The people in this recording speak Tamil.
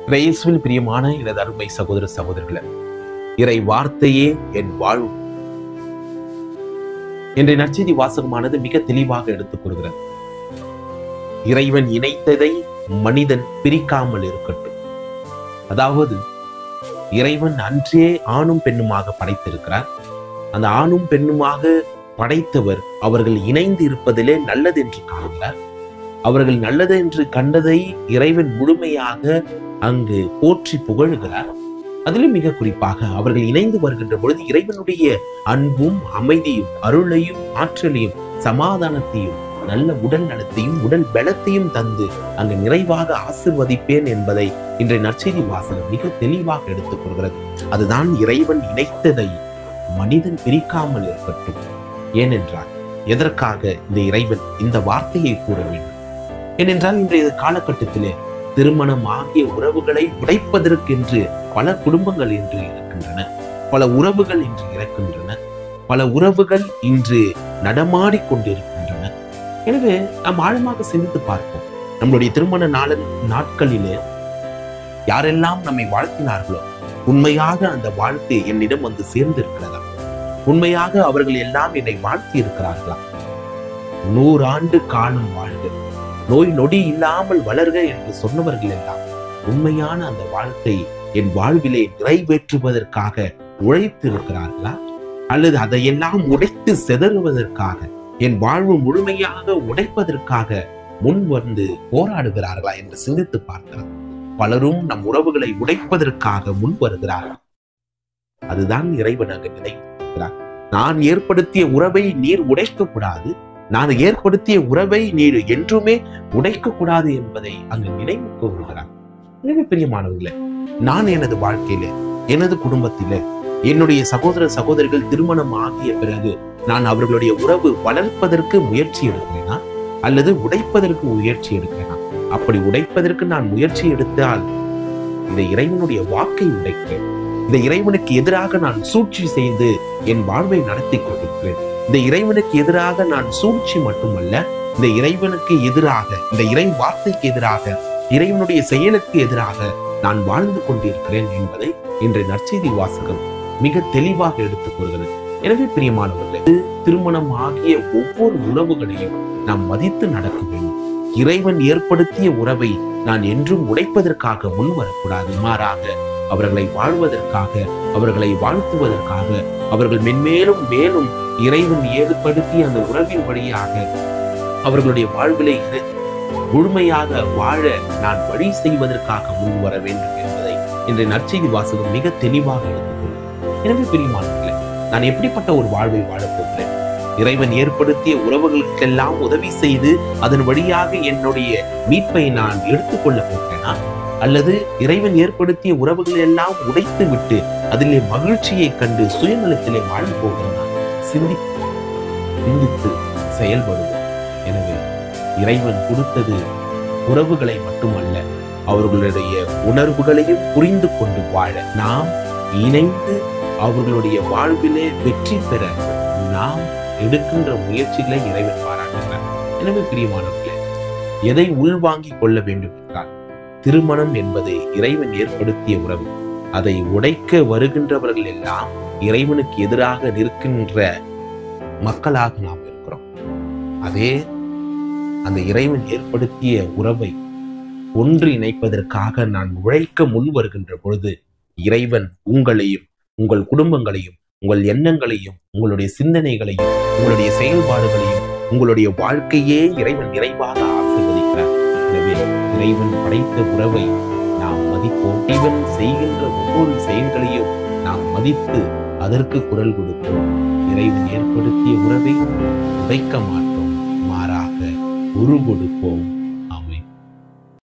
இயேசுவில் பிரியமான எனது அருமை சகோதர சகோதரர்களே, இறை வார்த்தையே என் வாழ்வு இன்றைய நற்செய்தி வாசகமானது மிக தெளிவாக எடுத்துக் கூறுகிறது. இறைவன் இணைத்ததை மனிதன் பிரிக்காமல் இருக்கட்டும். அதாவது இறைவன் அன்றே ஆணும் பெண்ணுமாக படைத்திருக்கிறார். அந்த ஆணும் பெண்ணுமாக படைத்தவர் அவர்கள் இணைந்து இருப்பதிலே நல்லது என்று காண்கிறார். அவர்கள் நல்லது என்று கண்டதை இறைவன் முழுமையாக அங்கு போற்றி புகழுகிறார். அதிலும் மிக குறிப்பாக அவர்கள் இணைந்து வருகின்ற பொழுது இறைவனுடைய அன்பும் அமைதியும் அருளையும் ஆற்றலையும் சமாதானத்தையும் நல்ல உடல் நலத்தையும் உடல் பலத்தையும் தந்து அங்கு நிறைவாக ஆசிர்வதிப்பேன் என்பதை இன்றைய நற்செய்தி வாசகம் மிக தெளிவாக எடுத்துக் கொள்கிறது. அதுதான் இறைவன் இணைத்ததை மனிதன் பிரிக்காமல் இருக்கட்டும். ஏனென்றால் எதற்காக இந்த இறைவன் இந்த வார்த்தையை கூற வேண்டும்? ஏனென்றால் இன்றைய காலகட்டத்திலே திருமணம் ஆகிய உறவுகளை உடைப்பதற்கென்று பல குடும்பங்கள் இன்று இருக்கின்றன. பல உறவுகள் இன்று இறக்கின்றன. பல உறவுகள் இன்று நடமாடி கொண்டிருக்கின்றன. எனவே நாம் ஆழமாக சிந்தித்து பார்ப்போம். நம்முடைய திருமண நாட்களிலே யாரெல்லாம் நம்மை வாழ்த்தினார்களோ உண்மையாக அந்த வாழ்த்து என்னிடம் வந்து சேர்ந்திருக்கிறதா? உண்மையாக அவர்கள் எல்லாம் என்னை வாழ்த்தி இருக்கிறார்களா? 100 ஆண்டு காலம் வாழ்க, நோய் நொடி இல்லாமல் வளர்க என்று சொன்னவர்கள் எல்லாம் உண்மையான அந்த வாழ்க்கை என் வாழ்விலே நிறைவேற்றுவதற்காக உழைத்து இருக்கிறார்களா? அல்லது அதையெல்லாம் உடைத்து செதறுவதற்காக என் வாழ்வு முழுமையாக உடைப்பதற்காக முன் வந்து போராடுகிறார்களா என்று சிந்தித்து பார்க்கலாம். பலரும் நம் உறவுகளை உடைப்பதற்காக முன் வருகிறார்கள். அதுதான் இறைவன் அங்கு நினைக்கிறார். நான் ஏற்படுத்திய உறவை நீர் உடைக்க கூடாது, நான் ஏற்படுத்திய உறவை நீர் என்றுமே உடைக்க கூடாது என்பதை அங்கு நினைவு கூறுகிறார். எனவே பிரியமானவர்களே, நான் எனது வாழ்க்கையில எனது குடும்பத்தில என்னுடைய சகோதர சகோதரிகள் திருமணம் ஆகிய பிறகு நான் அவர்களுடைய உறவு வளர்ப்பதற்கு முயற்சி எடுக்கிறேனா அல்லது உடைப்பதற்கு முயற்சி எடுக்கிறேனா? அப்படி உடைப்பதற்கு நான் முயற்சி எடுத்தால் இந்த இறைவனுடைய வாக்கை உடைக்கிறேன். இந்த இறைவனுக்கு எதிராக நான் சூழ்ச்சி செய்து என் வாழ்வை நடத்தி கொண்டிருக்கிறேன். இந்த இறைவனுக்கு எதிராக நான் சூழ்ச்சி மட்டுமல்ல, இந்த இறைவனுக்கு எதிராக, இந்த இறை வார்த்தைக்கு எதிராக, இறைவனுடைய செயலுக்கு எதிராக நான் வாழ்ந்து கொண்டிருக்கிறேன் என்பதை இன்றைய நற்செய்தி வாசகம் மிக தெளிவாக எடுத்துக் கூறுகிறது. எனவே பிரியமானவர்களே, திருமணம் ஆகிய ஒவ்வொரு உறவுகளையும் நாம் மதித்து நடக்க வேண்டும். இறைவன் ஏற்படுத்திய உறவை நான் என்றும் உடைப்பதற்காக முன் வரக்கூடாது. மாறாக அவர்களை வாழ்வதற்காக, அவர்களை வாழ்த்துவதற்காக, அவர்கள் மென்மேலும் மேலும் இறைவன் ஏற்படுத்திய அந்த உறவின் வழியாக அவர்களுடைய வாழ்விலை முழுமையாக வாழ நான் வழி செய்வதற்காக முன் வர வேண்டும் என்பதை இன்றைய நற்செய்தி வாசகம் மிக தெளிவாக எடுத்துக்கொள்ளும். எனவே பிரியமானவர்களே, நான் எப்படிப்பட்ட ஒரு வாழ்வை வாழப் போகிறேன்? இறைவன் ஏற்படுத்திய உறவுகளுக்கெல்லாம் உதவி செய்து அதன் வழியாக என்னுடைய மீட்பை நான் எடுத்துக்கொள்ள போகிறேனா? அல்லது இறைவன் ஏற்படுத்திய உறவுகள் எல்லாம் உடைத்து விட்டு அதிலே மகிழ்ச்சியை கண்டு சுயநலத்திலே வாழ்ந்து போகிறேனா? சிந்தித்து செயல்படுவோம். எனவே இறைவன் கொடுத்தது உறவுகளை மட்டுமல்ல, அவர்களுடைய உணர்வுகளையும் புரிந்து கொண்டு வாழ நாம் இணைந்து அவர்களுடைய வாழ்விலே வெற்றி பெற நாம் எடுக்கின்ற முயற்சிகளை இறைவன் பாராட்டுகிறார். எனவே பிரியமானவர்களே, எதை உள்வாங்கிக் கொள்ள வேண்டும் என்றால், திருமணம் என்பது இறைவன் ஏற்படுத்திய உறவு. அதை உடைக்க வருகின்றவர்கள் எல்லாம் இறைவனுக்கு எதிராக நிற்கின்ற மக்களாக நாம் இருக்கிறோம். அதே அந்த இறைவன் ஏற்படுத்திய உறவை ஒன்று இணைப்பதற்காக நான் உழைக்க முன் வருகின்ற பொழுது இறைவன் உங்களையும் உங்கள் குடும்பங்களையும் உங்கள் எண்ணங்களையும் உங்களுடைய சிந்தனைகளையும் உங்களுடைய செயல்பாடுகளையும் உங்களுடைய வாழ்க்கையே இறைவன் நிறைவாக ஆசீர்வதிக்கிறார். எனவே இறைவன் படைத்த உறவை நாம் மதிப்போம். இறைவன் செய்கின்ற ஒவ்வொரு செயல்களையும் நாம் மதித்து அதற்கு குரல் கொடுப்போம். இறைவன் ஏற்படுத்திய உறவை உடைக்க மாட்டோம், மாறாக உரு கொடுப்போம்.